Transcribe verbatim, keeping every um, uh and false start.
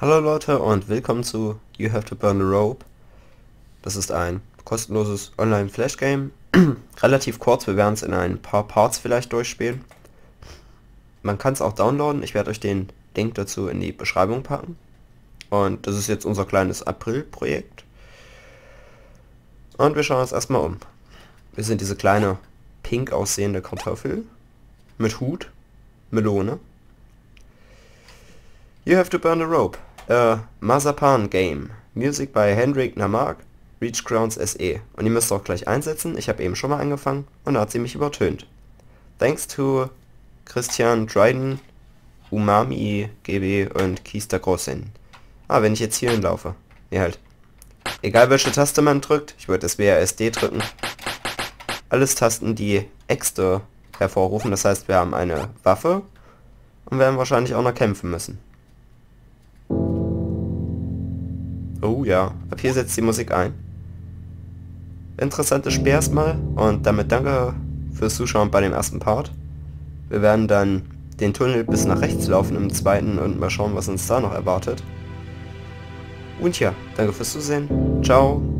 Hallo Leute und willkommen zu You Have to Burn the Rope. Das ist ein kostenloses Online-Flash-Game. Relativ kurz, wir werden es in ein paar Parts vielleicht durchspielen. Man kann es auch downloaden, ich werde euch den Link dazu in die Beschreibung packen. Und das ist jetzt unser kleines April-Projekt. Und wir schauen uns erstmal um. Wir sind diese kleine pink aussehende Kartoffel mit Hut, Melone. You Have to Burn the Rope. A Mazapan Game. Music by Hendrik Namark, Reach Grounds S E. Und ihr müsst auch gleich einsetzen. Ich habe eben schon mal angefangen und da hat sie mich übertönt. Thanks to Christian Dryden, Umami G B und Kista Grosin. Ah, wenn ich jetzt hier hinlaufe. Nee, halt. Egal welche Taste man drückt, ich würde das W A S D drücken. Alles Tasten, die Äxte hervorrufen. Das heißt, wir haben eine Waffe und werden wahrscheinlich auch noch kämpfen müssen. Oh ja, ab hier setzt die Musik ein. Interessantes Spiel erstmal und damit danke fürs Zuschauen bei dem ersten Part. Wir werden dann den Tunnel bis nach rechts laufen im zweiten und mal schauen, was uns da noch erwartet. Und ja, danke fürs Zusehen. Ciao.